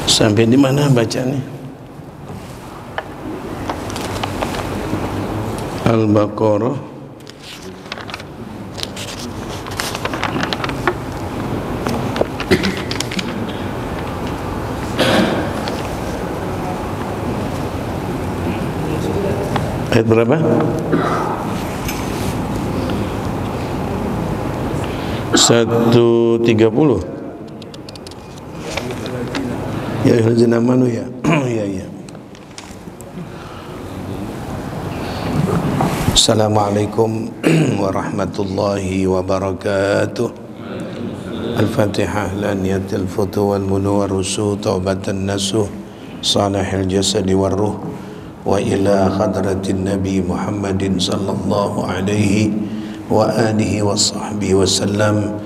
Sampai di mana bacanya? Al-Baqarah ayat berapa? 130. Ya ayyuhallazina amanu ya. Ya. Assalamualaikum warahmatullahi wabarakatuh. Al-Fatihah laniyatil futu wal munu wal rusu taubatan nasuh salihil jasadi wal ruh wa ila hadratin Nabi Muhammadin sallallahu alaihi wa alihi wa sahbihi wa sallam.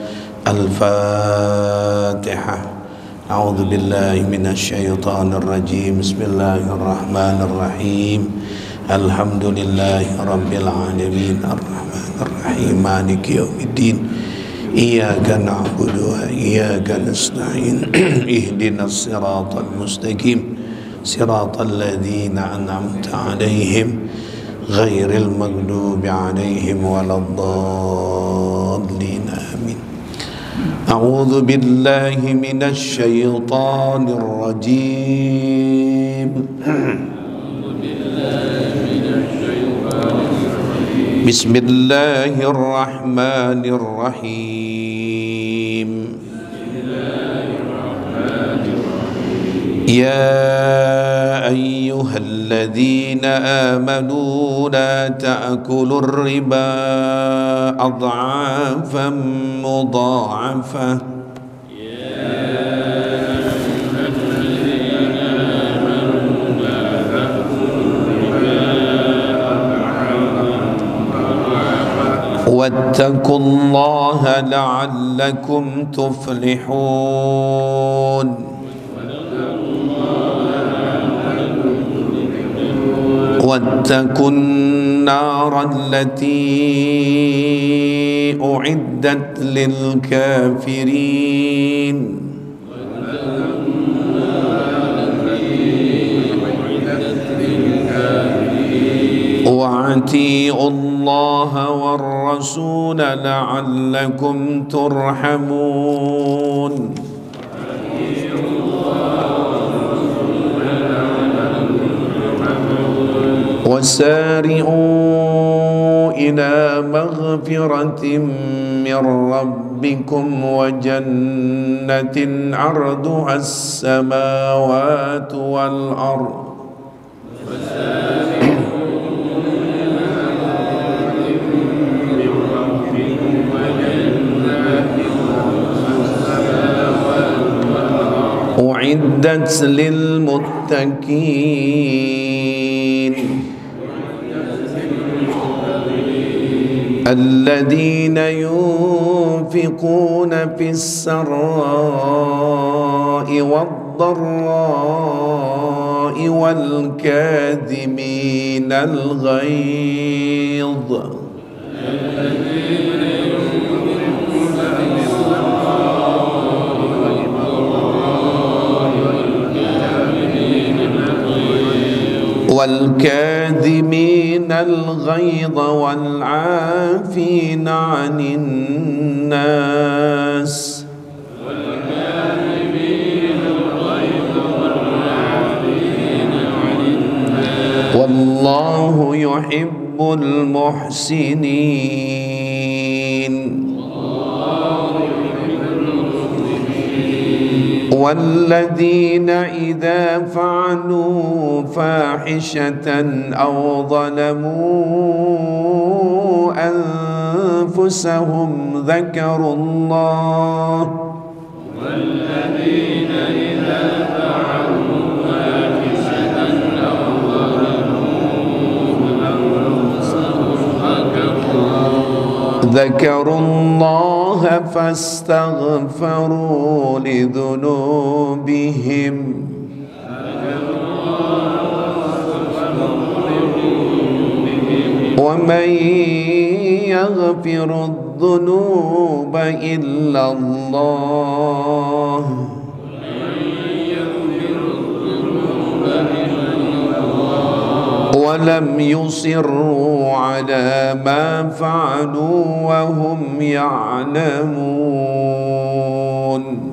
Al-Fatihah. A'udzu billahi minasy syaithanir rajim. Bismillahirrahmanir rahim. Alhamdulillahi rabbil alamin arrahmanir rahim maliki yaumiddin. Iyyaka na'budu wa iyyaka nasta'in. Ihdinas siratal mustaqim. Siratal ladzina an'amta 'alaihim ghairil maghdubi 'alaihim waladdallin. Amin. A'udzu billahi minasy syaithanir rajim. Bismillahirrahmanirrahim. Ya ayyuhalladzina amanu la ta'kulur riba adhafan mudha'afah. واتقوا الله لعلكم تفلحون. واتقوا النار التي أعدت للكافرين. وأطيعوا الله والرسول لعلكم ترحمون. وسارعوا إلى مغفرة من ربكم وجنة عرضها السماوات والأرض أعدت للمتقين الذين ينفقون في السراء والضراء والكاظمين الغيظ والكاظمين الغيظ والعافين عن الناس والله يحب المحسنين. والذين إذا فعلوا فاحشة أو ظلموا أنفسهم ذكروا الله والذين إذا فعلوا فاحشة أو ظلموا أنفسهم ذكروا الله فاستغفروا لذنوبهم ومن يغفر الذنوب إلا الله ولم يصروا على ما فعلوا وهم يعلمون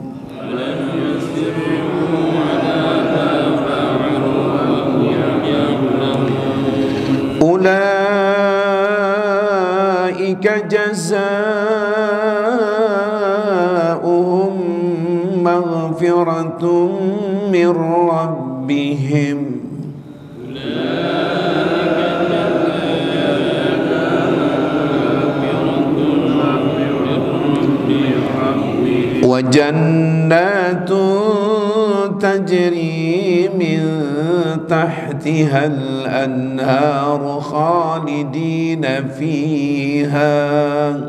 أولئك جزاؤهم مغفرة من ربهم وجنات تجري من تحتها الأنهار خالدين فيها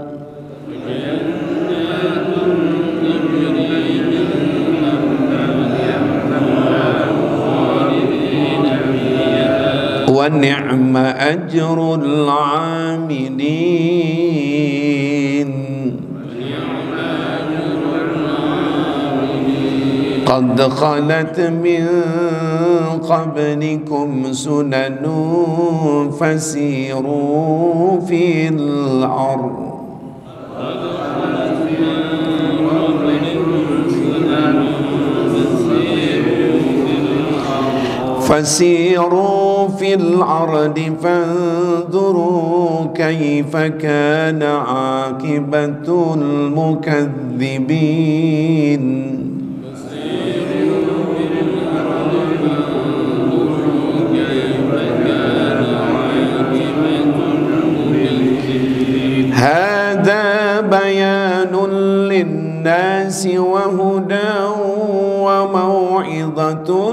ونعم أجر العاملين قد خلت من قبلكم سنن فسيروا في الأرض فانظروا كيف كان عاقبة المكذبين هذا بيان للناس وهدى وموعظة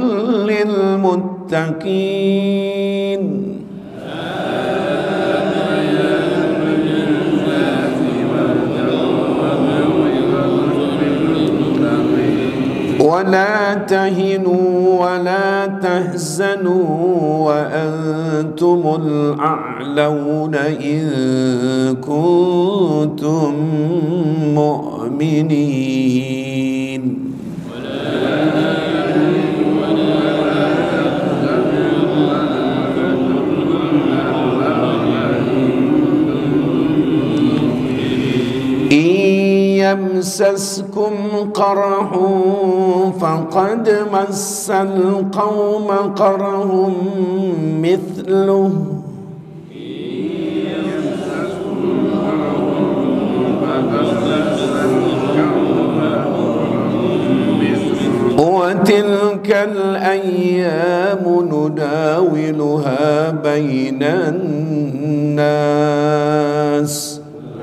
للمتقين ولا تهنوا ولا تحزنوا وأنتم الأعلون إن كنتم مؤمنين يمسسكم قرح فقد مس القوم قرح مثله وتلك الأيام نداولها بين الناس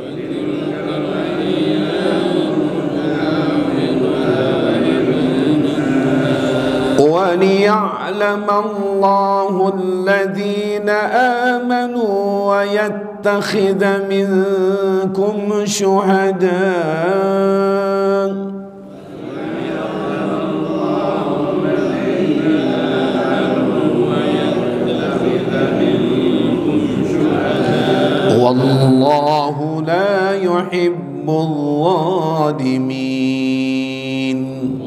وليعلم الله الذين آمنوا ويتخذ منكم شهداء والله لا يحب الظالمين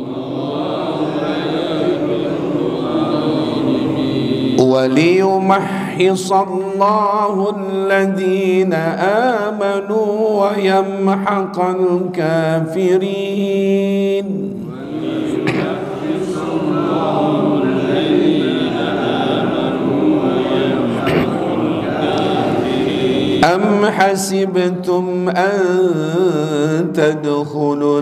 وليمحص الله الذين آمنوا ويمحق الكافرين أم حسبتم أن تدخلوا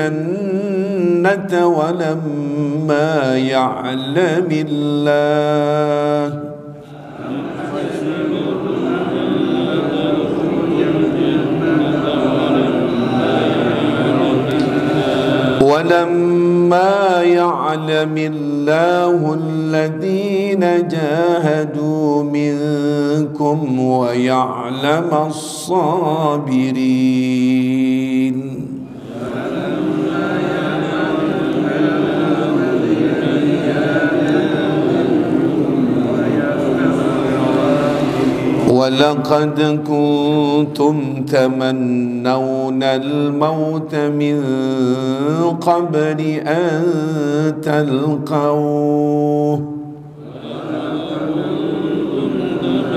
الجنة ولما يعلم الله الذين جاهدوا منكم ويعلم الصابرين ولقد كنتم تمنون الموت من قبل أن تلقوه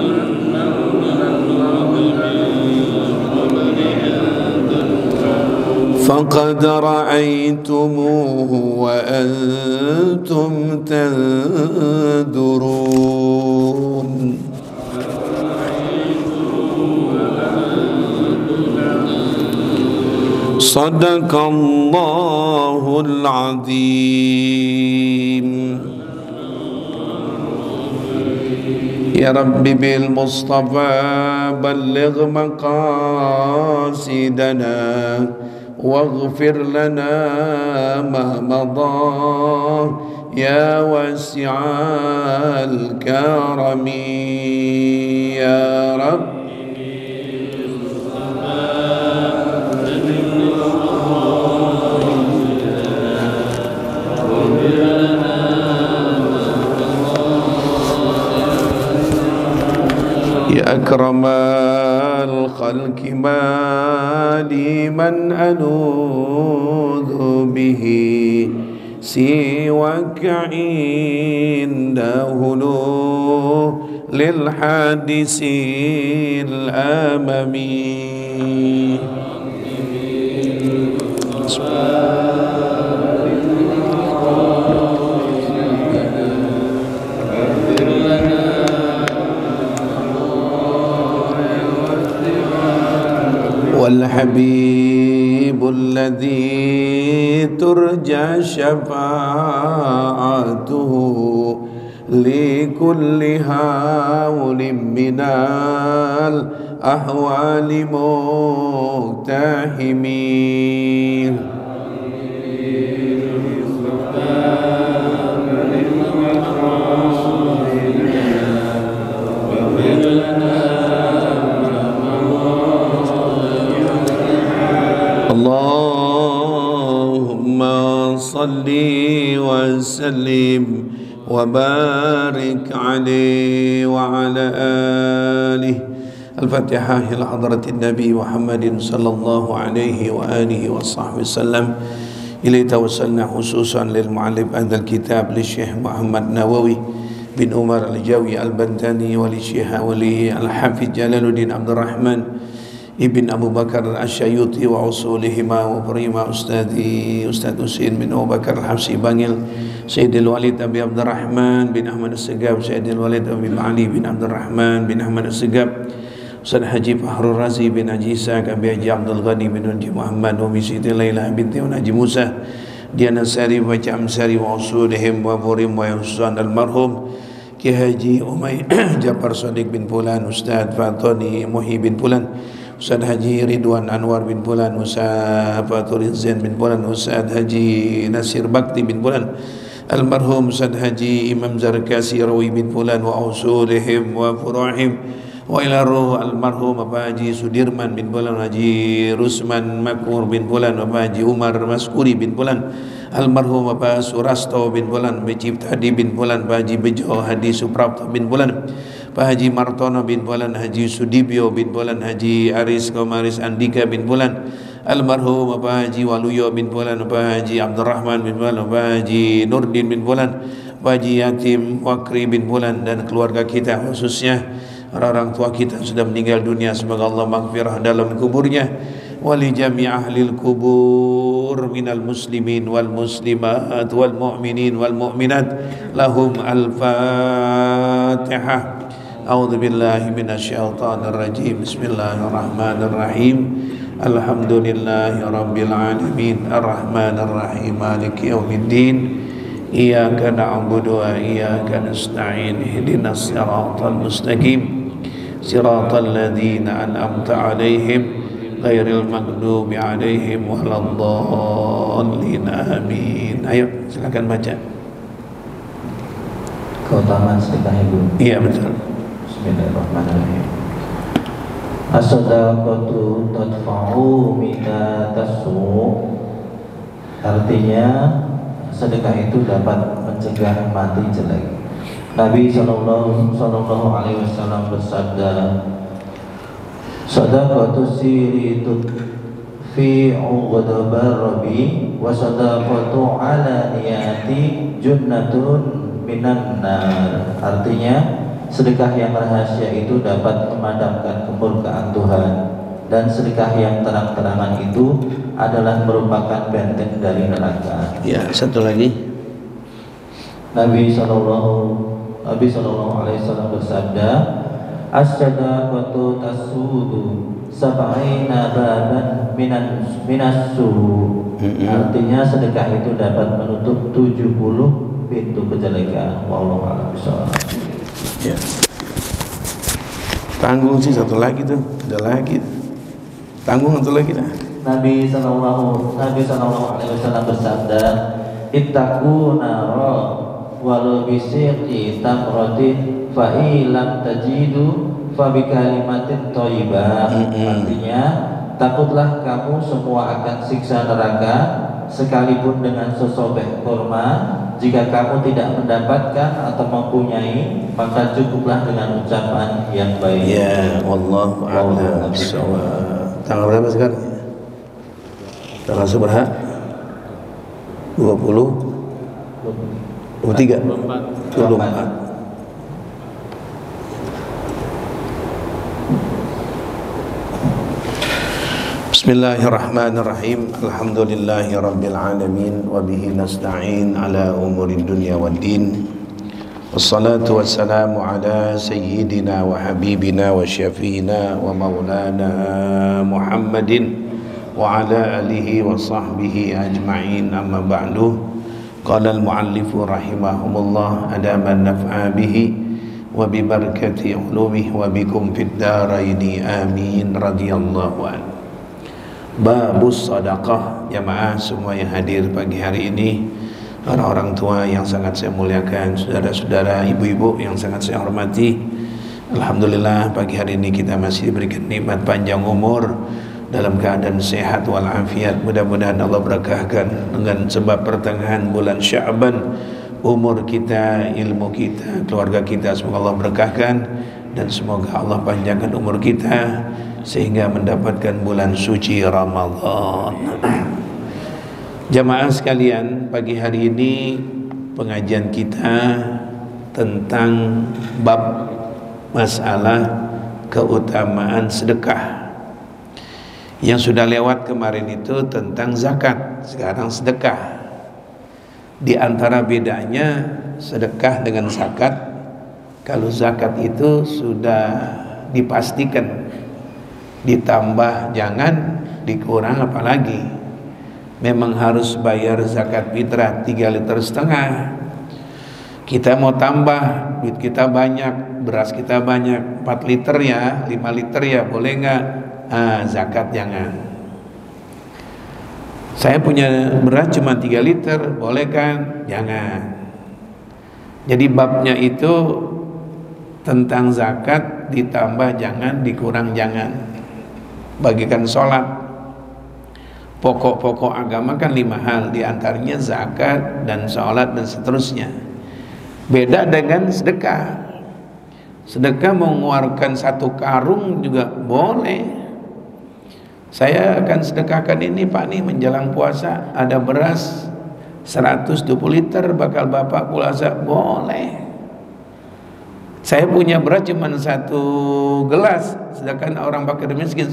فقد رأيتموه وأنتم تنظرون صدق الله العظيم. يا رب بالمصطفى بلغ مقاصدنا واغفر لنا ما مضى يا واسع الكرم يا رب. يا أكرم الخلق ما لي من ألوذ به سواك عند هلول للحادث الأممي. والحبيب الذي ترجى شفاعته لكل هول من الأحوال مقتحمين. اللهم صل وسلم وبارك عليه وعلى آله. الفاتحة إلى حضرة النبي محمد صلى الله عليه وآله وصحبه وسلم. إليه توسلنا خصوصا للمعلم هذا الكتاب للشيخ محمد نووي بن عمر الجوي البنتاني وللشيخ ولي الحافظ جلال الدين عبد الرحمن ابن أبو بكر الشيوطي وأصولهما وبريما أستاذ حسين بن أبو بكر الحبسي بانجل سيد الوالد أبي عبد الرحمن بن أحمد السقاب سيد الوالد أبي علي بن عبد الرحمن بن أحمد السقاب أستاذ حجي فخر الرازي بن حجي إسحاق أبي حجي عبد الغني بن حجي محمد وأبي سيدي ليلى بنت حجي موسى ديانا ساري وجام ساري وأصولهم وبريم ويحسن المرحوم Ki Haji Umay Jafar Sadiq bin Pulan, Ustaz Fatoni Muhi bin Pulan, Ustaz Haji Ridwan Anwar bin Pulan, Ustaz Fatur Zain bin Pulan, Ustaz Haji Nasir Bakti bin Pulan, almarhum Ustaz Haji Imam Zarkasi Rawi bin Pulan wa usulihim wa furuhim, wa ila ruh almarhum Bapak Haji Sudirman bin Pulan, Haji Rusman Makmur bin Pulan, Bapak Haji Umar Maskuri bin Pulan, almarhum Bapak Surasto bin Pulan, Bapak Ciptadi bin Pulan, Pak Haji Bejo Hadi Suprapto bin Pulan, Pak Haji Martono bin Pulan, Haji Sudibyo bin Pulan, Haji Aris Komaris Andika bin Pulan, almarhum Bapak Haji Waluyo bin Pulan, Bapak Haji Abdurrahman bin Pulan, Bapak Haji Nurdin bin Pulan, Pak Haji Yatim Wakri bin Pulan, dan keluarga kita khususnya orang tua kita sudah meninggal dunia, semoga Allah maghfirah dalam kuburnya, wali jami' ahlil kubur minal muslimin wal muslimat wal mu'minin wal mu'minat lahum al-fatihah. A'udzu billahi minasyaitonir rajim. Bismillahirrahmanirrahim. Alhamdulillahi rabbil alamin arrahmanir rahim maliki yaumiddin. Iyyaka na'budu wa iyyaka nasta'in ihdinas siratal mustaqim siratal ladzina an'amta 'alaihim ghairil maghdubi 'alaihim waladdallin amin. Ayo silakan baca. Keutamaan sedekah ibu. Iya betul. Bismillahirrahmanirrahim. As-sadaqatu tadfa'u minatasu. Artinya sedekah itu dapat mencegah mati jelek. Nabi sallallahu alaihi wasallam bersabda, sadaqatu siri tudfi'u ghadabar rabbi wa sadaqatu ala niyati junnatun minan nar. Artinya sedekah yang rahasia itu dapat memadamkan kemurkaan Tuhan, dan sedekah yang terang-terangan itu adalah merupakan benteng dari neraka. Ya, satu lagi. Nabi Shallallahu Alaihi Wasallam bersabda, as-sadaqatu tasudu sab'ina baban minassu. Artinya sedekah itu dapat menutup 70 pintu kejelekan. Wallahu a'lam bishawab. Ya. Tanggung sih satu lagi tuh, ada lagi. Tanggung satu lagi dah. Nabi Shallallahu Alaihi Wasallam bersabda, ittaqu nara walau bisiqi tamratin fa ilam tajidu fa bi kalimatin thayyibah. Artinya, takutlah kamu semua akan siksa neraka sekalipun dengan sesobek kurma. Jika kamu tidak mendapatkan atau mempunyai, maka cukuplah dengan ucapan yang baik. Ya, wallahu a'lam bishawab. Tanggal berapa sekarang? Tanggal seberapa? 20? 23? 24. Bismillahirrahmanirrahim. Alhamdulillahi rabbil alamin wa bihi nasta'in ala umuri dunya waddin. Wassalatu wassalamu ala sayyidina wa habibina wa syafiina wa maulana Muhammadin wa ala alihi wa sahbihi ajma'in, amma ba'du. Qala al-muallifu rahimahumullah adaman naf'a bihi wa bi barakati ulumihi wa bikum fid daraini amin radhiyallahu anhu. Babus sadaqah. Jamaah semua yang hadir pagi hari ini, orang-orang tua yang sangat saya muliakan, saudara-saudara, ibu-ibu yang sangat saya hormati, alhamdulillah pagi hari ini kita masih diberikan nikmat panjang umur dalam keadaan sehat walafiat. Mudah-mudahan Allah berkahkan dengan sebab pertengahan bulan Sya'ban umur kita, ilmu kita, keluarga kita, semoga Allah berkahkan, dan semoga Allah panjangkan umur kita sehingga mendapatkan bulan suci Ramadan. Jamaah sekalian, pagi hari ini pengajian kita tentang bab masalah keutamaan sedekah. Yang sudah lewat kemarin itu tentang zakat, sekarang sedekah. Di antara bedanya sedekah dengan zakat, kalau zakat itu sudah dipastikan, ditambah jangan, dikurang apalagi. Memang harus bayar zakat fitrah 3,5 liter. Kita mau tambah, duit kita banyak, beras kita banyak, 4 liter ya, 5 liter ya, boleh nggak? Zakat jangan. Saya punya beras cuma 3 liter, boleh kan? Jangan. Jadi babnya itu tentang zakat, ditambah jangan, dikurang jangan. Bagikan sholat, pokok-pokok agama kan 5 hal, diantaranya zakat dan sholat dan seterusnya. Beda dengan sedekah. Sedekah mengeluarkan 1 karung juga boleh. Saya akan sedekahkan ini Pak nih menjelang puasa, ada beras 120 liter, bakal Bapak puasa, boleh. Saya punya beras cuma 1 gelas, sedangkan orang fakir miskin,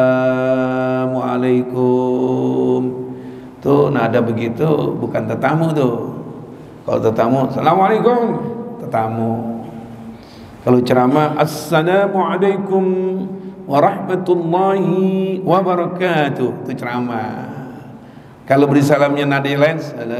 assalamualaikum. Tuh nada begitu bukan tetamu tuh. Kalau tetamu, assalamualaikum, tetamu. Kalau ceramah, assalamualaikum warahmatullahi wabarakatuh, itu ceramah. Kalau beri salamnya nada lain,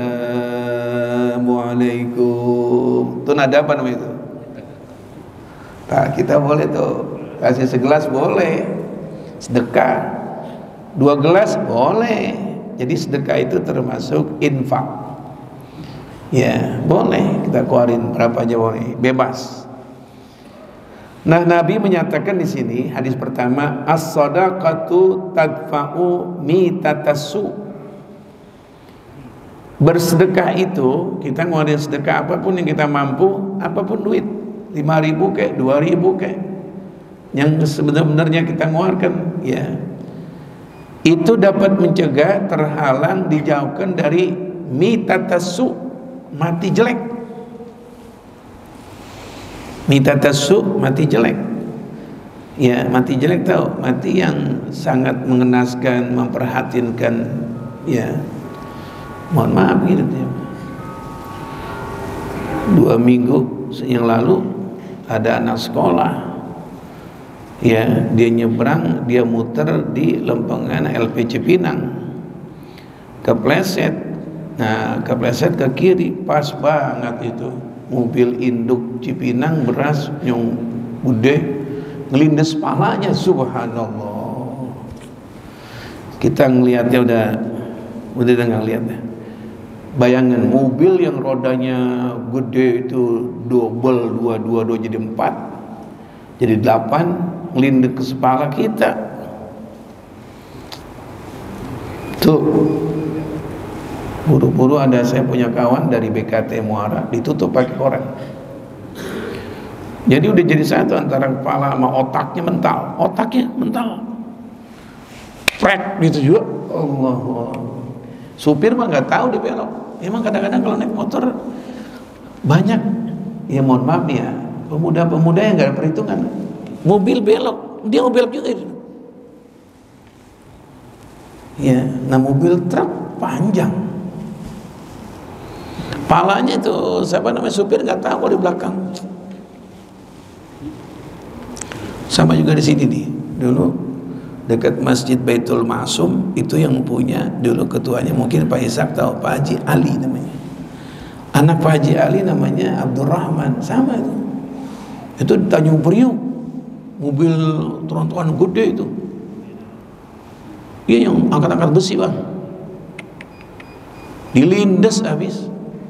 assalamualaikum, itu nada apa namanya itu? Nah, kita boleh tuh kasih segelas boleh, sedekah 2 gelas boleh. Jadi sedekah itu termasuk infak. Ya boleh, kita keluarin berapa aja boleh, bebas. Nah, Nabi menyatakan di sini hadis pertama, as-sadaqatu tadfa'u mitatassu. Bersedekah itu kita ngeluarin sedekah apapun yang kita mampu, apapun duit, 5.000 kek, 2.000 kek, yang sebenarnya kita ngeluarkan, ya, itu dapat mencegah, terhalang, dijauhkan dari mitatassu, mati jelek. Mitatassu, mati jelek. Ya, mati jelek tahu, mati yang sangat mengenaskan, memperhatinkan, ya. Mohon maaf gitu ya. 2 minggu yang lalu ada anak sekolah, ya, dia nyebrang, dia muter di lempengan LP Cipinang, kepleset. Nah, kepleset ke kiri, pas banget itu mobil induk Cipinang beras yang gede ngelindes palanya, subhanallah. Kita ngelihatnya udah nggak lihatnya. Bayangin mobil yang rodanya gede itu double, dua jadi 4, jadi 8, ngelindes ke kepala kita. Tuh, buru-buru ada, saya punya kawan dari BKT Muara, ditutup pakai koran. Jadi udah jadi satu antara kepala sama otaknya mental. Prek gitu juga. Allah. Supir mah nggak tahu di belok. Emang kadang-kadang kalau naik motor banyak, ya mohon maaf ya, pemuda-pemuda yang nggak ada perhitungan. Mobil belok, dia mau belok juga. Ya, nah mobil truk panjang. Palanya itu siapa namanya supir nggak tahu kalau di belakang. Sama juga di sini nih. Dulu dekat Masjid Baitul Ma'sum itu yang punya dulu ketuanya, mungkin Pak Ishak tahu, Pak Haji Ali namanya. Anak Pak Haji Ali namanya Abdurrahman, sama itu. Itu di Tanjung Priok, mobil trontokan gede itu. Iya, yang angkat-angkat besi bang, dilindes habis.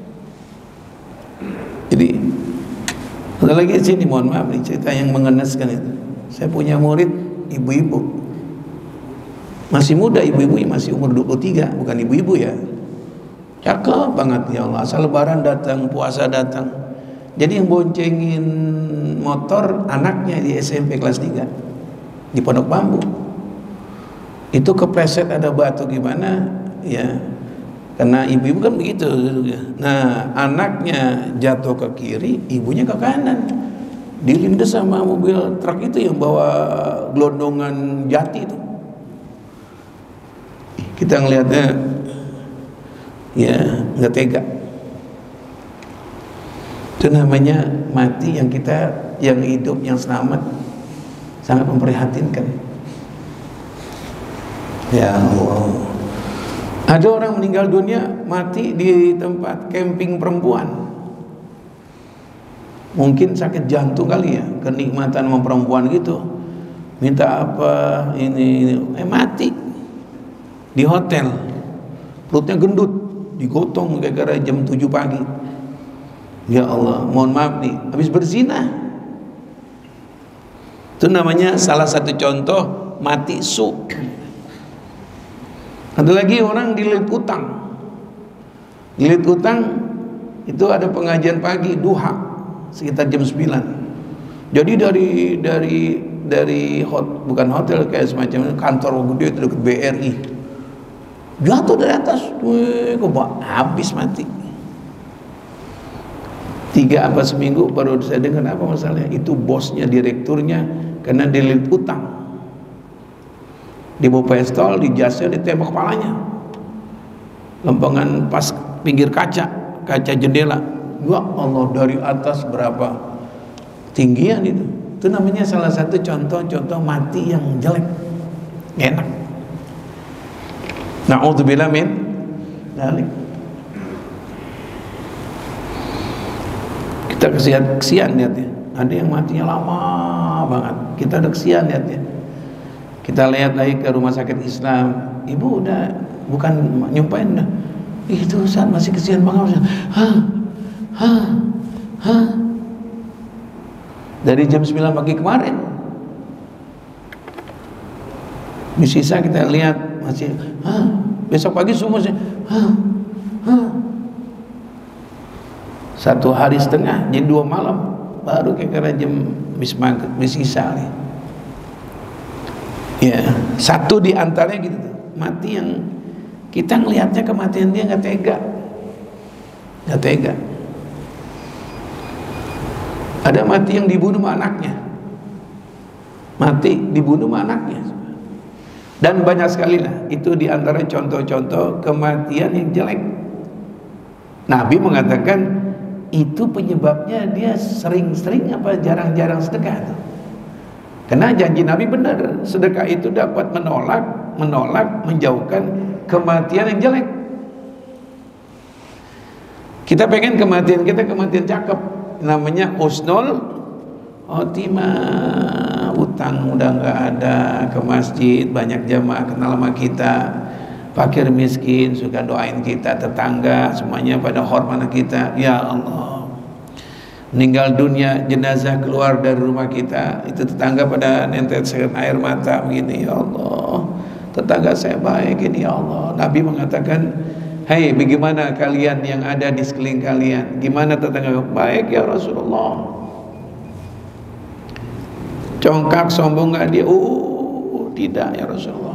Jadi ada lagi di sini, mohon maaf nih cerita yang mengenaskan itu. Saya punya murid ibu-ibu, masih muda, ibu-ibu masih umur 23, bukan ibu-ibu ya, cakep banget ya Allah. Asal lebaran datang, puasa datang. Jadi yang boncengin motor anaknya di SMP kelas 3 di Pondok Bambu. Itu kepleset ada batu gimana ya, karena ibu-ibu kan begitu. Nah, anaknya jatuh ke kiri, ibunya ke kanan, dilindes sama mobil truk itu yang bawa gelondongan jati itu. Kita ngelihatnya ya nggak tega. Itu namanya mati yang kita, yang hidup, yang selamat sangat memprihatinkan. Ya Allah. Ada orang meninggal dunia mati di tempat camping perempuan. Mungkin sakit jantung kali ya, kenikmatan sama perempuan gitu. Minta apa ini mati di hotel. Perutnya gendut, digotong gara-gara jam 7 pagi. Ya Allah, mohon maaf nih, habis berzina. Itu namanya salah satu contoh mati su. Ada lagi orang dililit utang. Dililit utang itu ada pengajian pagi duha sekitar jam 9. Jadi dari bukan hotel, kayak semacam kantor gede itu dekat BRI. Jatuh dari atas, kok habis mati. 3 apa seminggu baru saya dengar apa masalahnya. Itu bosnya, direkturnya karena dililit utang. Dibawa pistol, di jasnya ditembak kepalanya. Lempengan pas pinggir kaca jendela. Ya Allah, dari atas berapa tinggian itu. Itu namanya salah satu contoh-contoh mati yang jelek, enak. Na'udzubillah min dzalik. Kita kesian lihatnya. Ada yang matinya lama banget. Kita udah kesian lihatnya. Kita lihat lagi ke rumah sakit Islam, ibu udah bukan nyumpain dah. Itu saat masih kesian banget. Dari jam 9 pagi kemarin. Di sisa kita lihat masih besok pagi semua sih 1 hari setengah, jadi 2 malam baru kira-kira jam bis sisa nih. Ya, satu di antaranya gitu tuh, mati yang kita ngelihatnya kematian dia nggak tega. Ada mati yang dibunuh sama anaknya. mati dibunuh sama anaknya. Dan banyak sekali lah, itu diantara contoh-contoh kematian yang jelek. Nabi mengatakan itu penyebabnya dia sering-sering apa jarang-jarang sedekah tuh. Karena janji Nabi benar, sedekah itu dapat menolak, menjauhkan kematian yang jelek. Kita pengen kematian kita kematian cakep, namanya husnul khotimah. Utang udah nggak ada, ke masjid banyak jamaah kenal sama kita, fakir miskin suka doain kita, tetangga semuanya pada hormat kita. Ya Allah, meninggal dunia jenazah keluar dari rumah kita, itu tetangga pada netesin air mata begini. Ya Allah, tetangga saya baik ini. Ya Allah, Nabi mengatakan, hei, bagaimana kalian yang ada di sekeliling kalian? Gimana tetangga? Baik ya Rasulullah. Congkak sombong nggak dia? Tidak ya Rasulullah.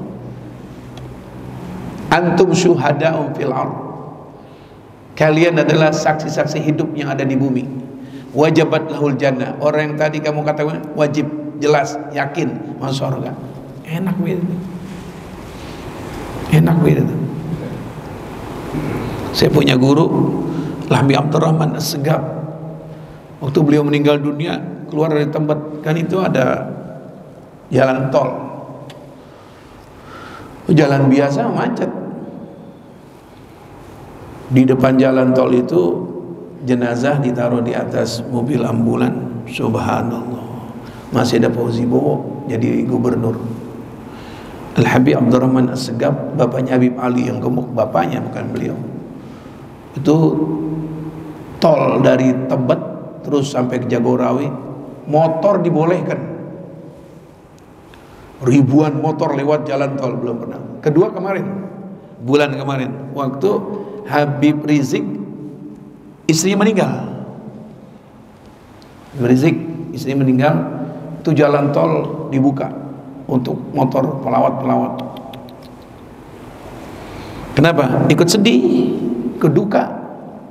Antum syuhada'un fil ardh. Kalian adalah saksi-saksi hidup yang ada di bumi. Wajabat lahul jannah. Orang yang tadi kamu katakan wajib, jelas, yakin masuk surga. Enak begitu. Enak begitu. Saya punya guru Lahmi Abdurrahman As-Segaf. Waktu beliau meninggal dunia, keluar dari tempat, kan itu ada jalan tol, jalan biasa macet. Di depan jalan tol itu jenazah ditaruh di atas mobil ambulan. Subhanallah, masih ada Fauzi Bowo jadi gubernur. Al-Habib Abdurrahman As-Segaf, bapaknya Habib Ali yang gemuk, bapaknya bukan beliau. Itu tol dari Tebet terus sampai ke Jagorawi, motor dibolehkan, ribuan motor lewat jalan tol, belum pernah. Kedua kemarin, bulan kemarin, waktu Habib Rizik istrinya meninggal. Habib Rizik istrinya meninggal, itu jalan tol dibuka untuk motor pelawat-pelawat. Kenapa? Ikut sedih, ikut duka.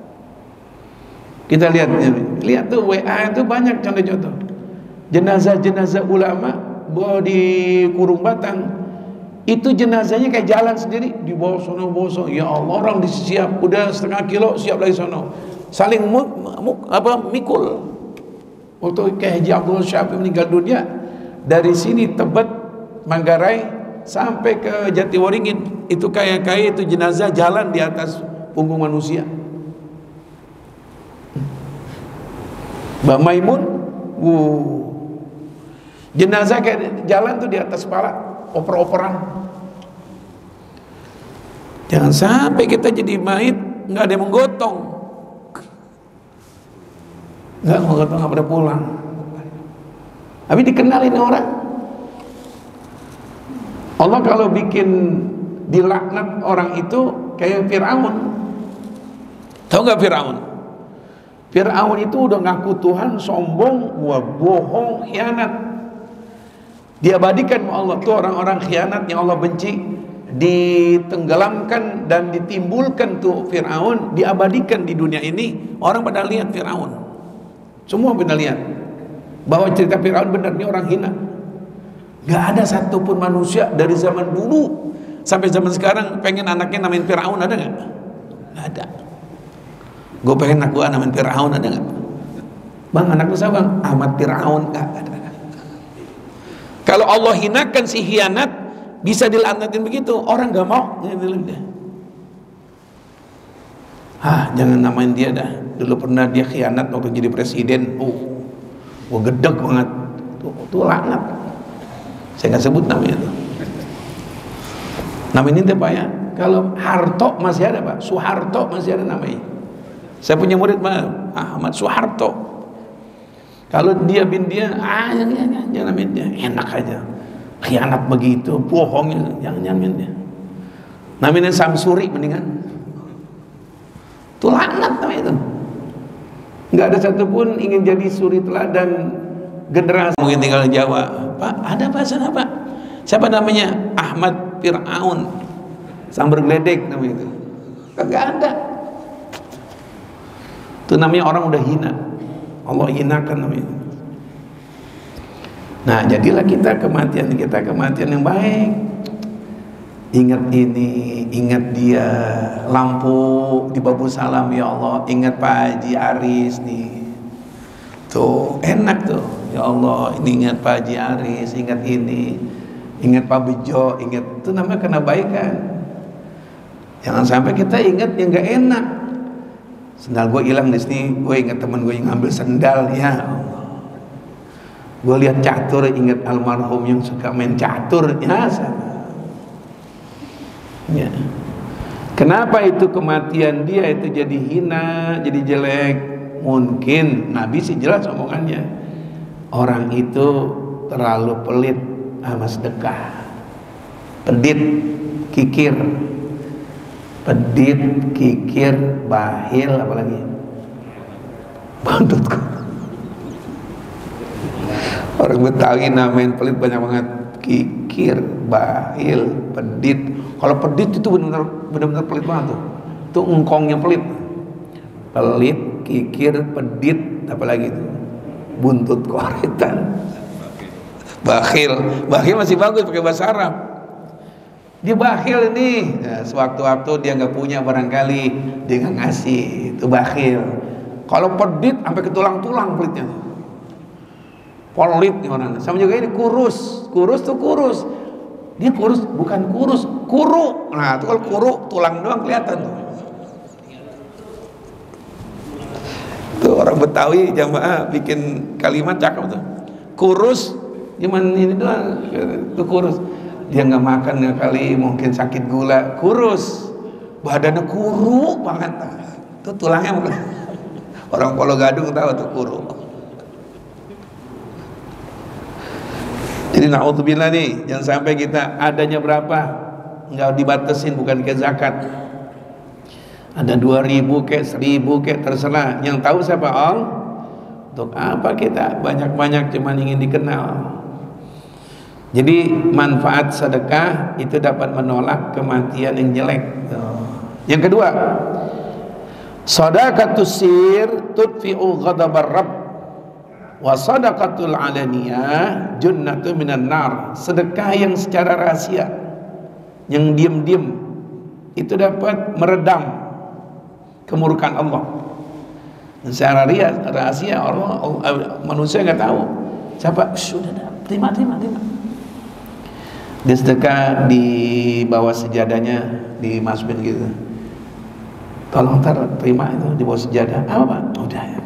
Kita lihat tuh WA itu banyak contoh-contoh jenazah-jenazah ulama bawa di Kurung Batang. Itu jenazahnya kayak jalan sendiri, dibawa sono bawa sono. Ya Allah, orang disiap, udah setengah kilo siap lagi sono, saling mikul. Waktu kayak Haji Abdul Syafi'i meninggal dunia, dari sini Tebet, Manggarai sampai ke Jatiwaringin, itu kayak itu jenazah jalan di atas punggung manusia. Mbak Maimun, jenazah kayak jalan tuh di atas kepala, oper-operan. Jangan sampai kita jadi mayit nggak ada yang menggotong, nggak pada pulang. Tapi dikenalin orang. Allah kalau bikin dilaknat orang itu kayak Fir'aun. Tahu nggak Fir'aun? Fir'aun itu udah ngaku Tuhan, sombong, bohong, khianat. Diabadikan Allah tuh orang-orang khianat yang Allah benci, ditenggelamkan dan ditimbulkan tuh Fir'aun, diabadikan di dunia ini. Orang pada lihat Fir'aun, semua pada lihat bahwa cerita Fir'aun benar, ini orang hina. Gak ada satupun manusia dari zaman dulu sampai zaman sekarang pengen anaknya namain Fir'aun, ada gak? Gak ada. Gue pengen anak gue namain Fir'aun, ada gak? Bang, anak lu siapa bang? Ahmad Fir'aun. Gak ada. Kalau Allah hinakan si khianat, bisa dilaknatin begitu, orang gak mau. Jangan namain dia dah. Dulu pernah dia khianat waktu jadi presiden. Gue gedeg banget. Itu laknat. Saya nggak sebut namanya tuh. Nama ini Pak ya. Kalau Harto masih ada Pak, Soeharto masih ada namanya. Saya punya murid Pak Ahmad Soeharto. Kalau dia bin dia, jangan namain dia, enak aja. Khianat begitu, bohongnya, jangan namain dia. Namanya Samsuri mendingan. Itu laknat namanya itu. Nggak ada satupun ingin jadi suri teladan generasi. Mungkin tinggal di Jawa, Pak, ada bahasa apa? Siapa namanya? Ahmad Fir'aun. Sambar geledek namanya itu. Kagak ada. Itu namanya orang udah hina. Allah hinakan namanya. Nah, jadilah kita kematian yang baik. Ingat ini, ingat dia. Lampu di Babu Salam, ya Allah, ingat Pak Haji Aris nih. Tuh, enak tuh. Ya Allah, ini ingat Pak Haji Aris, ingat ini. Ingat Pak Bejo, ingat. Itu namanya kenabaikan. Jangan sampai kita ingat yang gak enak. Sendal gue hilang di sini, gue ingat teman gue yang ngambil sendal, ya Allah. Gue lihat catur, ingat almarhum yang suka main catur, ya sama. Ya. Kenapa itu kematian dia itu jadi hina, jadi jelek? Mungkin Nabi sih jelas omongannya, orang itu terlalu pelit sama sedekah, pedit, kikir, bahil, apalagi bandut. Orang Betawi namain pelit banyak banget. Kikir, bahil, pedit. Kalau pedit itu benar-benar pelit banget tuh. Itu engkongnya pelit. Pelit, kikir, pedit, apalagi itu buntut koretan. Bakhil masih bagus pakai bahasa Arab. Dia bakhil ini. Nah, sewaktu-waktu dia nggak punya barangkali dia nggak ngasih. Itu bakhil. Kalau pedit sampai ke tulang-tulang pelitnya. Polit nih orang. Sama juga ini kurus tuh kurus. Dia kurus bukan kurus, kuru. Nah, itu kalau kuru tulang doang kelihatan tuh. Tuh orang Betawi jamaah bikin kalimat cakep tuh. Kurus cuman ini doang, tuh kurus. Dia nggak makan ya kali, mungkin sakit gula, kurus. Badannya kuru banget. Tuh tulangnya bukan. Orang Pulau Gadung tahu tuh kuru. Jadi na'udzubillah nih, jangan sampai kita adanya berapa nggak dibatasin, bukan ke zakat. Ada 2.000 kek, 1.000 kek, terserah. Yang tahu siapa Allah. Untuk apa kita banyak-banyak cuman ingin dikenal. Jadi manfaat sedekah itu dapat menolak kematian yang jelek. Yang kedua, shadaqatus sir tudfi'u ghadabar rabb. Wa sadaqatul alaniyah junnatu minan nar. Sedekah yang secara rahasia, yang diam-diam, itu dapat meredam kemurkaan Allah. Dan secara rahasia Allah manusia nggak tahu. Siapa? Sudah terima. Dia sedekah di bawah sejadahnya, dimasukin gitu. Tolong terima itu di bawah sejadah. Apa Pak? Udah ya.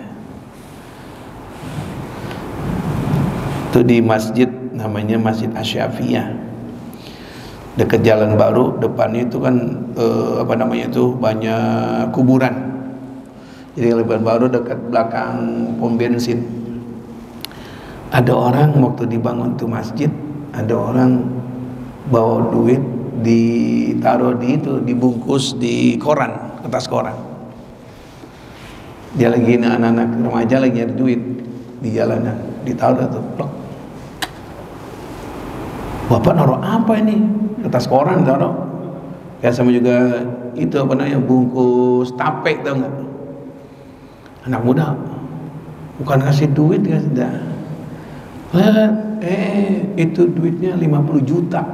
Itu di masjid namanya Masjid Asy-Syafi'iyah, dekat Jalan Baru. Depannya itu kan banyak kuburan. Jadi Jalan Baru dekat belakang pom bensin. Ada orang waktu dibangun tuh masjid, ada orang bawa duit ditaruh di itu, dibungkus di koran, kertas koran. Dia lagi anak-anak remaja lagi ada duit di jalanan, ditaruh tuh. Plok. Bapak naruh apa ini? Kertas koran taruh. Ya sama juga itu bungkus tape, tau nggak? Anak muda bukan kasih duit, kasih dah. Itu duitnya 50 juta.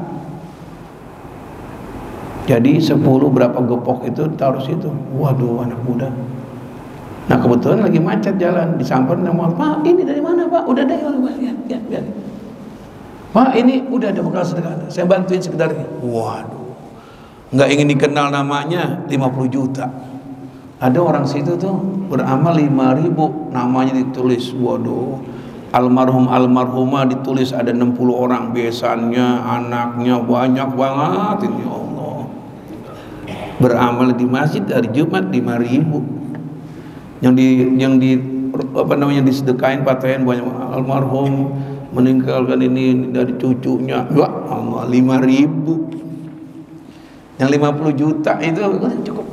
Jadi 10 berapa gepok itu taruh situ. Waduh, anak muda. Nah kebetulan lagi macet jalan, disamperin sama Pak, ini dari mana Pak? Udah deh, lihat. Pak, ini udah ada bekal sedekah, saya bantuin sekedarnya. Waduh, nggak ingin dikenal namanya, 50 juta. Ada orang situ tuh beramal 5.000, namanya ditulis. Waduh, almarhumah ditulis ada 60 orang, besannya, anaknya banyak banget. Ini Allah. Beramal di masjid hari Jumat 5.000. Yang disedekain patahin banyak, almarhum meninggalkan ini dari cucunya, ya Allah, 5.000. Yang 50 juta itu cukup.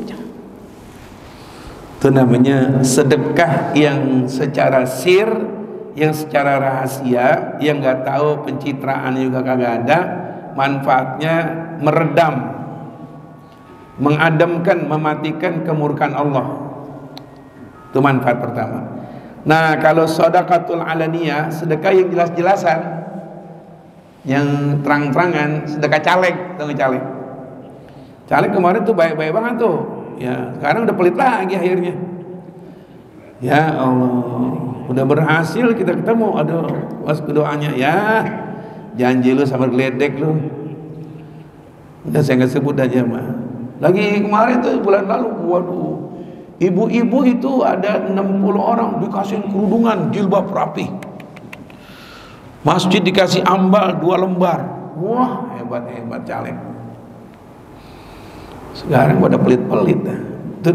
Itu namanya sedekah yang secara sir, yang secara rahasia, yang nggak tahu, pencitraan juga kagak ada, manfaatnya meredam, mengadamkan, mematikan kemurkaan Allah. Itu manfaat pertama. Nah, kalau sedekatul alaniyah, sedekah yang jelas-jelasan, yang terang-terangan sedekah caleg, tahu nggak caleg? Caleg kemarin tuh baik-baik banget tuh, ya sekarang udah pelit lagi akhirnya. Ya Allah, udah berhasil kita ketemu, aduh, was doanya ya, janji lu sama geledek lu. Udah saya nggak sebut aja mah. Lagi kemarin tuh bulan lalu, waduh, ibu-ibu itu ada 60 orang dikasih kerudungan jilbab rapi. Masjid dikasih ambal 2 lembar. Wah, hebat caleg. Sekarang pada pelit-pelit. Itu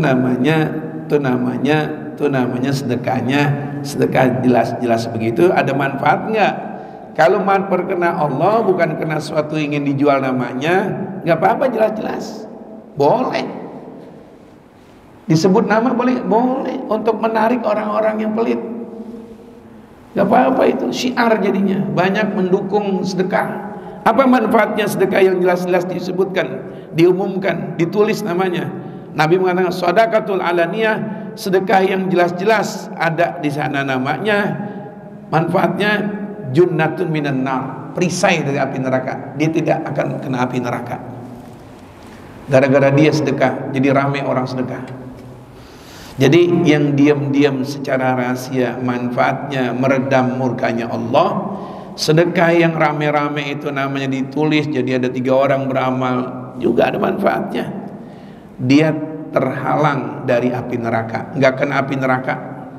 namanya sedekah jelas-jelas begitu. Ada manfaat nggak? Kalau manfaat kena Allah, bukan kena sesuatu ingin dijual namanya, nggak apa-apa, jelas-jelas boleh. Disebut nama boleh untuk menarik orang-orang yang pelit. Gak apa-apa, itu syiar jadinya, banyak mendukung sedekah. Apa manfaatnya sedekah yang jelas-jelas disebutkan, diumumkan, ditulis namanya? Nabi mengatakan shadaqatul alaniyah, sedekah yang jelas-jelas ada di sana namanya. Manfaatnya junnatun minan nar, perisai dari api neraka. Dia tidak akan kena api neraka. Gara-gara dia sedekah, jadi ramai orang sedekah. Jadi yang diam-diam secara rahasia manfaatnya meredam murkanya Allah. Sedekah yang rame-rame itu namanya ditulis, jadi ada 3 orang beramal, juga ada manfaatnya. Dia terhalang dari api neraka, nggak kena api neraka.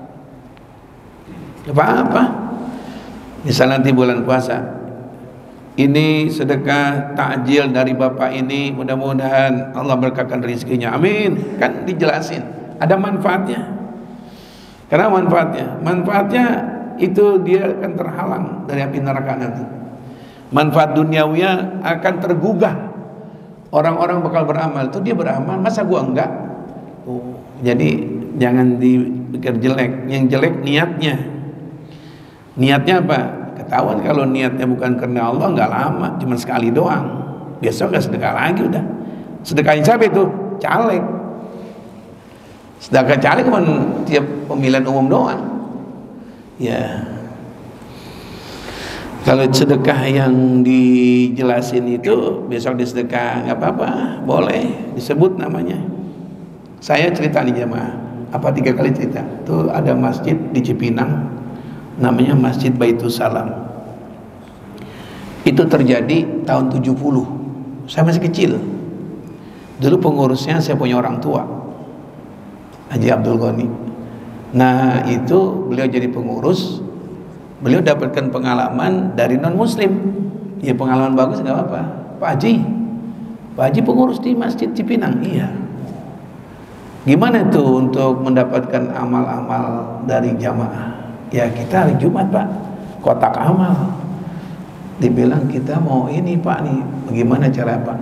Apa-apa. Misal nanti bulan puasa, ini sedekah takjil dari bapak ini, mudah-mudahan Allah berkahkan rezekinya, amin. Kan dijelasin. Ada manfaatnya. Karena manfaatnya itu dia akan terhalang dari api neraka nanti. Manfaat duniawinya akan tergugah. Orang-orang bakal beramal. Itu dia beramal, masa gua enggak? Jadi jangan dipikir jelek. Yang jelek niatnya. Niatnya apa? Ketahuan kalau niatnya bukan karena Allah, enggak lama, cuma sekali doang. Besok enggak sedekah lagi udah. Sedekahnya siapa itu? Caleg. Sedekah caleg cuma tiap pemilihan umum doang. Ya. Kalau sedekah yang dijelasin itu besok disedekah nggak apa-apa, boleh disebut namanya. Saya cerita nih jemaah, 3 kali cerita. Tuh ada masjid di Cipinang, namanya Masjid Baitus Salam. Itu terjadi tahun 70. Saya masih kecil. Dulu pengurusnya saya punya orang tua, Haji Abdul Ghani. Nah itu beliau jadi pengurus, beliau dapatkan pengalaman dari non muslim. Ya pengalaman bagus, nggak apa-apa. Pak Haji pengurus di Masjid Cipinang. Iya. Gimana tuh untuk mendapatkan amal-amal dari jamaah? Ya kita hari Jumat Pak, kotak amal. Dibilang kita mau ini Pak nih, bagaimana cara Pak?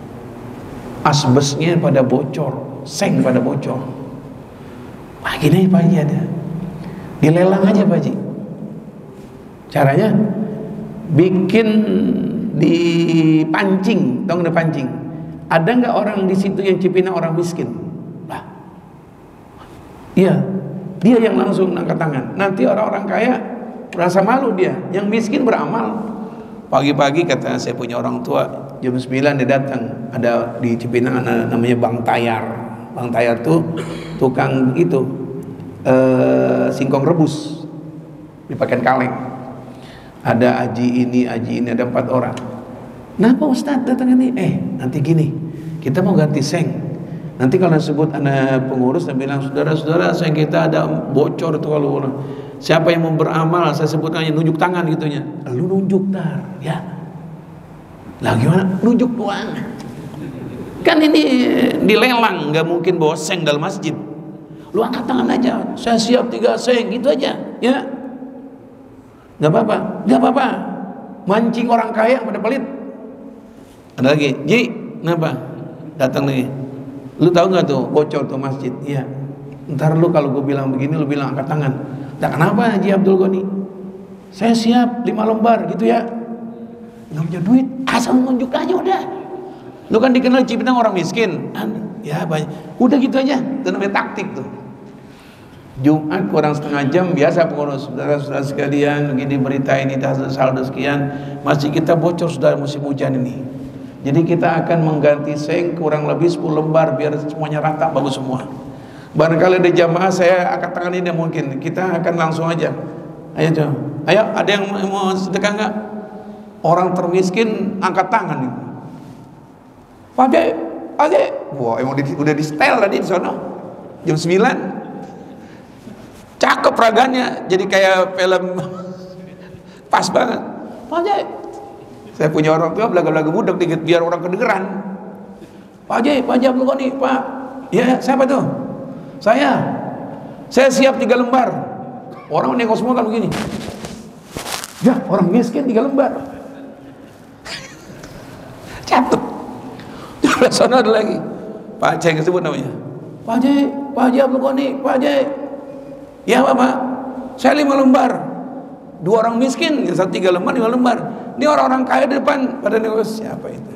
Asbesnya pada bocor, seng pada bocor. Wah gini Pak Haji, ada dilelang aja Pak Haji. Caranya bikin dipancing, tahu nggak pancing? Ada nggak orang di situ yang Cipinang orang miskin? Lah, iya, dia yang langsung angkat tangan. Nanti orang-orang kaya merasa malu dia, yang miskin beramal. Pagi-pagi kata saya punya orang tua, jam 9 dia datang. Ada di Cipinang namanya Bang Tayar. Bang Tayar tuh tukang itu singkong rebus dipakai kaleng. Ada aji ini ada 4 orang. Kenapa Ustadz datang ini? Nanti gini, kita mau ganti seng. Nanti kalau disebut anak pengurus dan bilang saudara-saudara seng kita ada bocor itu, kalau siapa yang mau beramal saya sebutnya nunjuk tangan gitunya. Lu nunjuk tar ya. Lah gimana? Nunjuk doang. Kan ini dilelang, nggak mungkin bawa seng dalam masjid. Lu angkat tangan aja, saya siap 3 seng gitu aja, ya. Nggak apa-apa, mancing orang kaya pada pelit. Ada lagi, Ji, kenapa? Datang lagi. Lu tahu nggak tuh bocor tuh masjid? Iya. Ntar lu kalau gue bilang begini, lu bilang angkat tangan. Nah, kenapa Haji Abdul Ghani? Saya siap 5 lembar gitu ya. Nggak punya duit, asal nunjuk aja udah. Lu kan dikenal Cipinang orang miskin, ya banyak. Udah gitu aja, itu namanya taktik tuh. Jumat kurang setengah jam biasa pengurus. Saudara-saudara sekalian, begini berita ini saldo sekian, masjid kita bocor sudah musim hujan ini. Jadi kita akan mengganti seng kurang lebih 10 lembar biar semuanya rata bagus semua. Barangkali ada jamaah saya angkat tangan ini mungkin kita akan langsung aja. Ayo coba. Ayo, ada yang mau sedekah enggak? Orang termiskin angkat tangan nih. Pak Haji. Wah, emang udah di setel tadi di sana. Jam 9. Cakep raganya, jadi kayak film pas banget. Pak Haji, saya punya orang tua belaga-belaga budak dikit biar orang kedengeran. Pak Haji Abdul Ghani, Pak. Ya, siapa tuh? Saya siap 3 lembar. Orang nengok semua kan begini. Ya, orang miskin 3 lembar. Catat. Di sana ada lagi. Pak Haji yang sebut namanya. Pak Haji Abdul Ghani, Pak Haji. Ya Bapak, saya 5 lembar. 2 orang miskin, yang 1 3 lembar, 5 lembar. Ini orang-orang kaya di depan pada negosiasi. Siapa itu?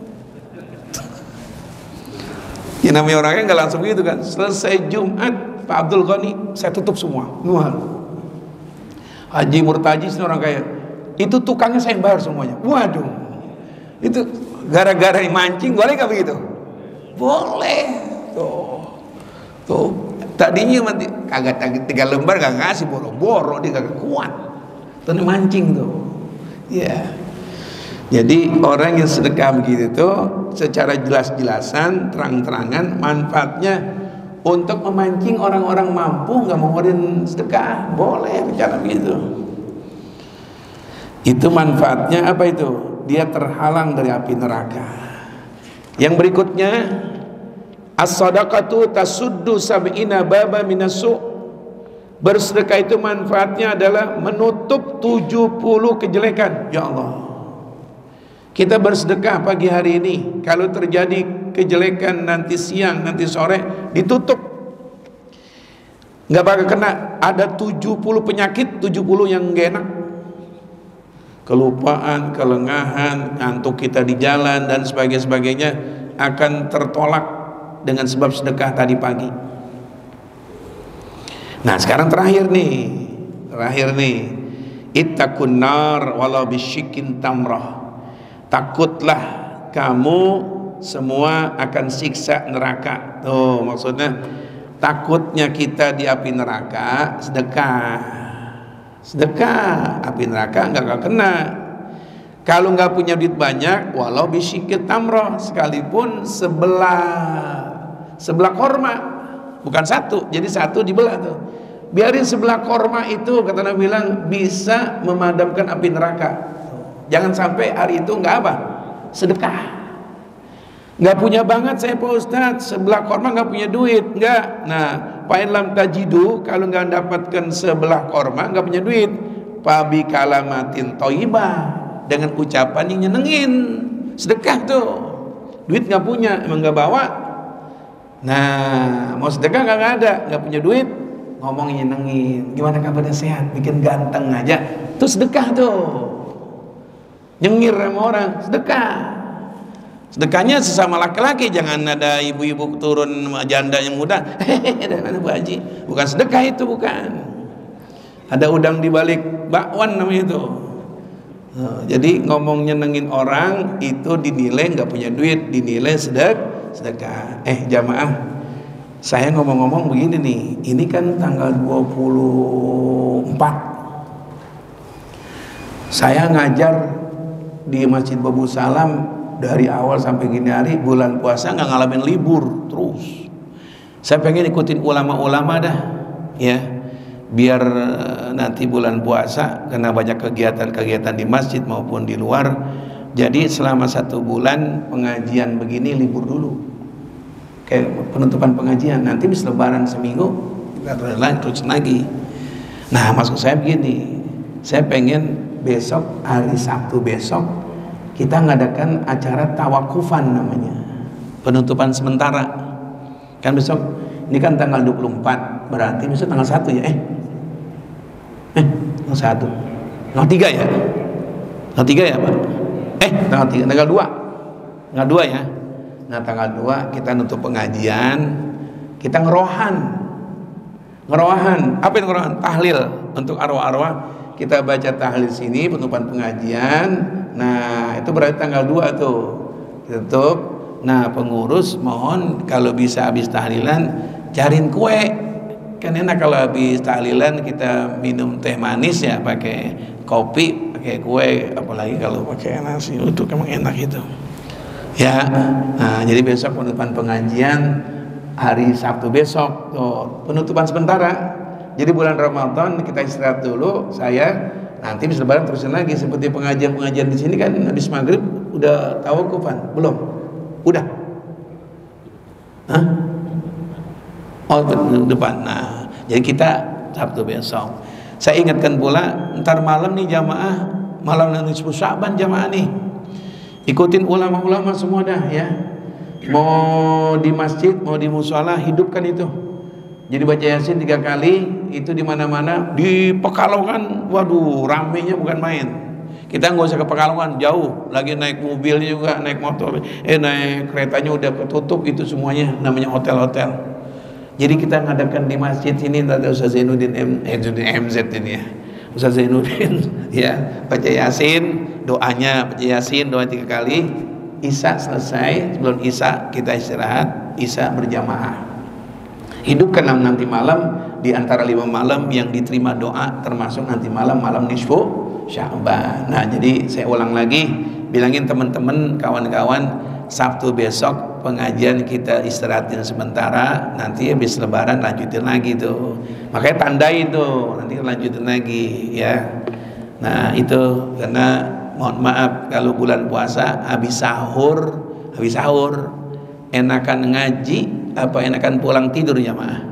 Ya namanya orangnya nggak langsung gitu kan. Selesai Jumat, Pak Abdul Ghani, saya tutup semua. Nuhal. Haji Murtaji orang kaya. Itu tukangnya saya yang bayar semuanya. Waduh. Itu gara-gara mancing, boleh nggak begitu? Boleh. Tuh. Tadinya mati kagak 3 lembar gak ngasih, boro-boro dia kagak kuat. Tuh mancing tuh. Ya. Jadi orang yang sedekah begitu tuh secara jelas-jelasan, terang-terangan manfaatnya untuk memancing orang-orang mampu nggak mau ngeluarin sedekah, boleh bicara begitu. Itu manfaatnya apa itu? Dia terhalang dari api neraka. Yang berikutnya, as-sadaqatu tasuddu sab'ina baba minasu'. Bersedekah itu manfaatnya adalah menutup 70 kejelekan. Ya Allah, kita bersedekah pagi hari ini, kalau terjadi kejelekan nanti siang, nanti sore, ditutup, nggak bakal kena. Ada 70 penyakit, 70 yang gak enak, kelupaan, kelengahan, ngantuk kita di jalan dan sebagainya akan tertolak dengan sebab sedekah tadi pagi. Nah sekarang terakhir nih, ittaqun nar walau bisyikin tamrah. Takutlah kamu semua akan siksa neraka. Tuh maksudnya, takutnya kita di api neraka, sedekah api neraka nggak akan kena. Kalau nggak punya duit banyak, walau bisyikit tamroh, sekalipun sebelah korma, bukan satu, jadi satu dibelah tuh. Biarin sebelah korma itu, kata Nabi bilang, bisa memadamkan api neraka. Jangan sampai hari itu nggak apa, sedekah. Nggak punya banget saya Pak Ustadz, sebelah korma nggak punya duit, nggak. Nah, fa'in lam tajidu, kalau nggak dapatkan sebelah korma, nggak punya duit, fabi kalamatin thayyibah, dengan ucapan yang nyenengin, sedekah tuh. Duit nggak punya, emang nggak bawa. Nah, mau sedekah nggak punya duit, ngomong nyenengin, gimana kabarnya, sehat, bikin ganteng aja, tuh sedekah tuh. Nyengir sama orang, sedekah. Sedekahnya sesama laki-laki, jangan ada ibu-ibu turun janda yang muda, dari mana Bu Haji? Bukan sedekah itu, bukan. Ada udang di balik bakwan namanya itu. Jadi ngomong nyenengin orang itu dinilai nggak punya duit, dinilai sedekah. Jamaah, saya ngomong-ngomong begini nih, ini kan tanggal 24. Saya ngajar di Masjid Babu Salam dari awal sampai gini hari, bulan puasa nggak ngalamin libur terus. Saya pengen ikutin ulama-ulama dah, ya, biar nanti bulan puasa karena banyak kegiatan-kegiatan di masjid maupun di luar. Jadi selama 1 bulan pengajian begini libur dulu, kayak penutupan pengajian. Nanti bis lebaran seminggu kita terus lagi. Nah maksud saya begini, saya pengen besok hari Sabtu besok kita ngadakan acara tawakufan namanya, penutupan sementara. Kan besok ini kan tanggal 24, berarti besok tanggal 1 ya. Tanggal 1, tanggal 3 ya, tanggal 3 ya Pak. Tanggal 3, tanggal 2 ya. Nah tanggal 2 kita nutup pengajian, kita ngerohan Ngerowahan. Apa itu ngerowahan? Tahlil untuk arwah-arwah. Kita baca tahlil sini penutupan pengajian. Nah, itu berarti tanggal 2 tuh. Tutup. Nah, pengurus mohon kalau bisa habis tahlilan cariin kue. Kan enak kalau habis tahlilan kita minum teh manis ya, pakai kopi, pakai kue, apalagi kalau pakai nasi uduk emang enak itu. Ya. Nah, jadi besok penutupan pengajian hari Sabtu besok tuh, penutupan sementara. Jadi bulan Ramadan kita istirahat dulu. Saya nanti bisa lebaran terusin lagi seperti pengajian-pengajian di sini kan habis maghrib udah tawakufan belum? Udah? Hah? Oh depan. Nah, jadi kita Sabtu besok. Saya ingatkan pula, ntar malam nih jamaah, malam nanti 10 Sya'ban jamaah nih. Ikutin ulama-ulama semua dah ya. Mau di masjid, mau di mushola, hidupkan itu. Jadi baca Yasin 3 kali, itu di mana-mana. Di Pekalongan, waduh, ramenya bukan main. Kita nggak usah ke Pekalongan, jauh. Lagi naik mobil juga, naik motor, naik keretanya udah ketutup itu semuanya, namanya hotel-hotel. Jadi kita ngadakan di masjid sini, ada Ustaz Zainuddin MZ ini ya. Ustaz Zainuddin ya, baca Yasin, doanya baca Yasin, doa 3 kali. Isya selesai, sebelum Isya kita istirahat, Isya berjamaah. Hidupkan nanti malam di antara 5 malam yang diterima doa, termasuk nanti malam nisfu Sya'ban. Nah, jadi saya ulang lagi, bilangin teman-teman, kawan-kawan, Sabtu besok pengajian kita istirahatin sementara, nanti habis lebaran lanjutin lagi tuh. Makanya tandai tuh, nanti lanjutin lagi ya. Nah, itu karena mohon maaf kalau bulan puasa habis sahur enakan ngaji apa enakan pulang tidur jamaah?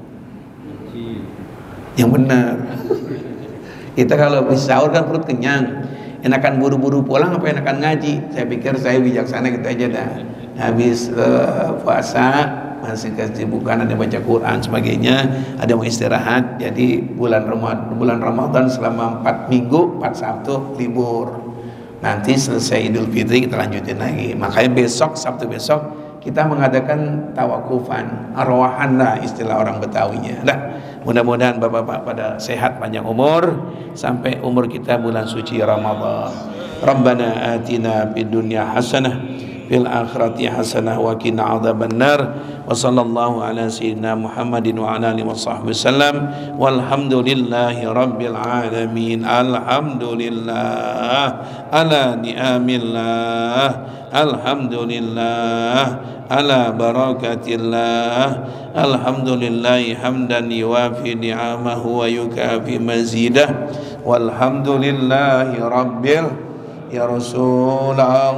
Yang benar. Kita kalau habis sahur kan perut kenyang, enakan buru-buru pulang apa enakan ngaji? Saya pikir saya bijaksana gitu aja dah. Habis puasa masih kesibukan, ada baca Quran sebagainya, ada mau istirahat. Jadi bulan Ramadan selama 4 minggu 4 Sabtu libur. Nanti selesai Idul Fitri kita lanjutin lagi. Makanya besok Sabtu besok kita mengadakan tawakufan, arwahan lah istilah orang Betawinya. Nah, mudah-mudahan bapak-bapak pada sehat panjang umur sampai umur kita bulan suci Ramadan. Rabbana atina fid dunya hasanah fil akhirati hasanah wa qina adzabannar. Wa sallallahu ala sayyidina Muhammadin wa ala alihi washabbihi wasallam. Walhamdulillahi rabbil alamin. Alhamdulillah ala ni'amillah. Alhamdulillah ala barakatillah. Alhamdulillahi hamdan yuwafi ni'amahu wa yukafi mazidah. Walhamdulillahi rabbil ya Rasulullah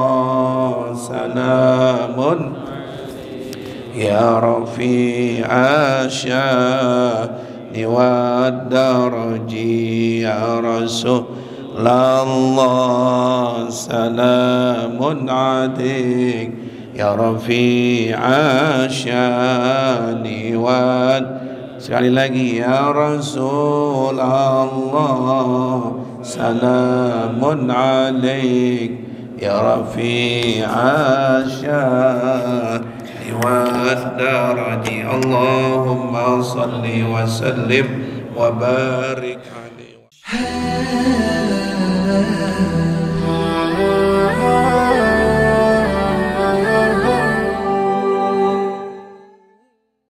salamun ya rafi'a sya'ni wa daraji ya Rasulullah salamun adik ya rafi'a sya'ni wa. Sekali lagi ya Rasulullah salamun alaik ya rafi'a sya'ni wa daraji. Allahumma salli wa sallim wa barik alaihi.